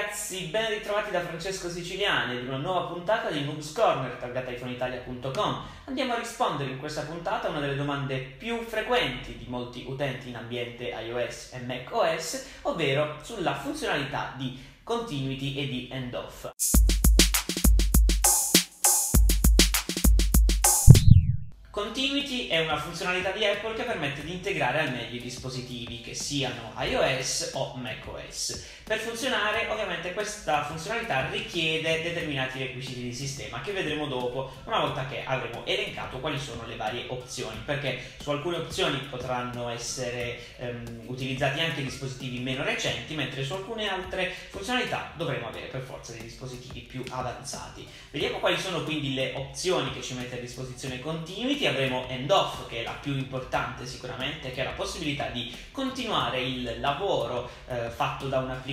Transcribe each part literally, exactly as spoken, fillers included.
ragazzi, ben ritrovati da Francesco Siciliani ad una nuova puntata di Noobs Corner targata iPhone Italia punto com. Andiamo a rispondere in questa puntata a una delle domande più frequenti di molti utenti in ambiente iOS e macOS, ovvero sulla funzionalità di continuity e di end-off. Continuity è una funzionalità di Apple che permette di integrare al meglio i dispositivi, che siano iOS o macOS. Per funzionare, ovviamente, questa funzionalità richiede determinati requisiti di sistema che vedremo dopo, una volta che avremo elencato quali sono le varie opzioni, perché su alcune opzioni potranno essere ehm, utilizzati anche dispositivi meno recenti, mentre su alcune altre funzionalità dovremo avere per forza dei dispositivi più avanzati. Vediamo quali sono quindi le opzioni che ci mette a disposizione Continuity. Avremo End-Off, che è la più importante sicuramente, che è la possibilità di continuare il lavoro eh, fatto da un'applicazione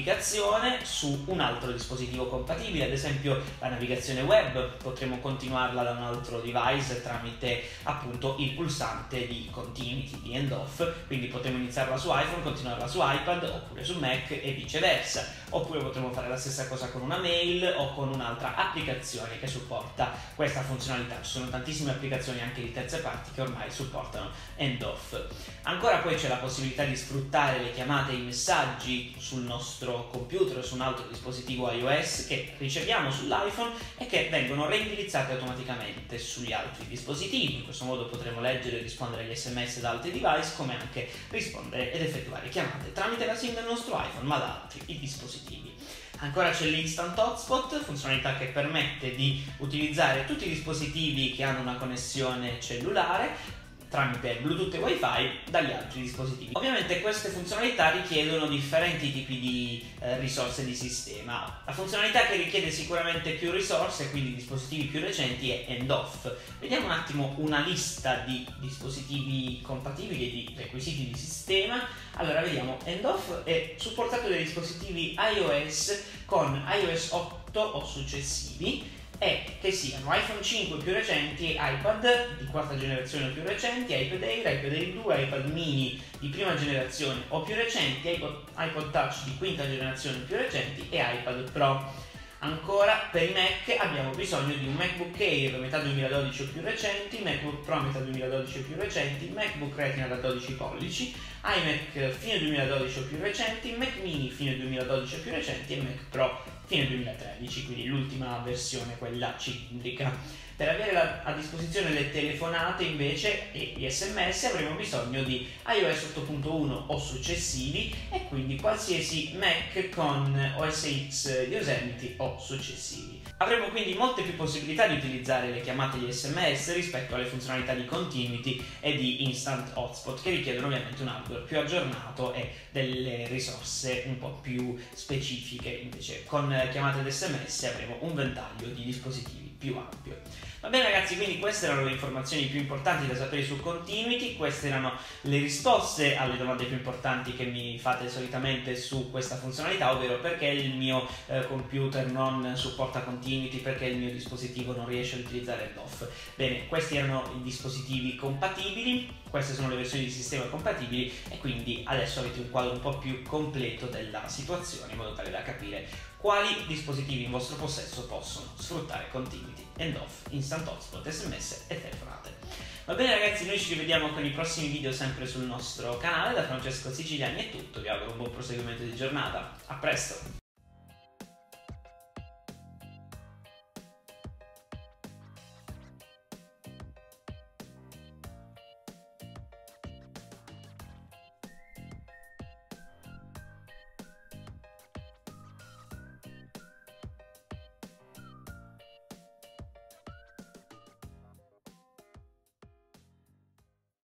su un altro dispositivo compatibile, ad esempio la navigazione web, potremo continuarla da un altro device tramite appunto il pulsante di Continuity, di End-Off, quindi potremo iniziarla su iPhone, continuarla su iPad oppure su Mac e viceversa, oppure potremo fare la stessa cosa con una mail o con un'altra applicazione che supporta questa funzionalità. Ci sono tantissime applicazioni anche di terze parti che ormai supportano End-Off. Ancora poi c'è la possibilità di sfruttare le chiamate e i messaggi sul nostro computer o su un altro dispositivo iOS che riceviamo sull'iPhone e che vengono reindirizzate automaticamente sugli altri dispositivi. In questo modo potremo leggere e rispondere agli sms da altri device, come anche rispondere ed effettuare chiamate tramite la SIM del nostro iPhone ma da altri dispositivi. Ancora c'è l'Instant Hotspot, funzionalità che permette di utilizzare tutti i dispositivi che hanno una connessione cellulare tramite Bluetooth e Wi-Fi dagli altri dispositivi. Ovviamente queste funzionalità richiedono differenti tipi di eh, risorse di sistema. La funzionalità che richiede sicuramente più risorse, quindi dispositivi più recenti, è End-Off. Vediamo un attimo una lista di dispositivi compatibili e di requisiti di sistema. Allora, vediamo, End-Off è supportato dai dispositivi iOS con iOS otto o successivi, e che siano iPhone cinque più recenti, iPad di quarta generazione o più recenti, iPad Air, iPad Air due, iPad mini di prima generazione o più recenti, iPod, iPod Touch di quinta generazione o più recenti e iPad Pro. Ancora per i Mac abbiamo bisogno di un MacBook Air metà duemiladodici o più recenti, MacBook Pro metà duemiladodici o più recenti, MacBook Retina da dodici pollici, iMac fine duemiladodici o più recenti, Mac mini fine duemiladodici o più recenti e Mac Pro fine duemilatredici, quindi l'ultima versione, quella cilindrica. Per avere la, a disposizione le telefonate invece e gli sms avremo bisogno di iOS otto punto uno o successivi e quindi qualsiasi Mac con O S X Yosemite o successivi. Avremo quindi molte più possibilità di utilizzare le chiamate e gli sms rispetto alle funzionalità di Continuity e di Instant Hotspot, che richiedono ovviamente un hardware più aggiornato e delle risorse un po' più specifiche. Invece con chiamate ed sms avremo un ventaglio di dispositivi più ampio. Va bene ragazzi, quindi queste erano le informazioni più importanti da sapere su Continuity, queste erano le risposte alle domande più importanti che mi fate solitamente su questa funzionalità, ovvero perché il mio eh, computer non supporta Continuity, perché il mio dispositivo non riesce ad utilizzare End-Off. Bene, questi erano i dispositivi compatibili, queste sono le versioni di sistema compatibili e quindi adesso avete un quadro un po' più completo della situazione in modo tale da capire quali dispositivi in vostro possesso possono sfruttare Continuity, End-Off, Instant Hotspot, sms e telefonate. Va bene ragazzi, noi ci rivediamo con i prossimi video sempre sul nostro canale. Da Francesco Siciliani è tutto, vi auguro un buon proseguimento di giornata, a presto!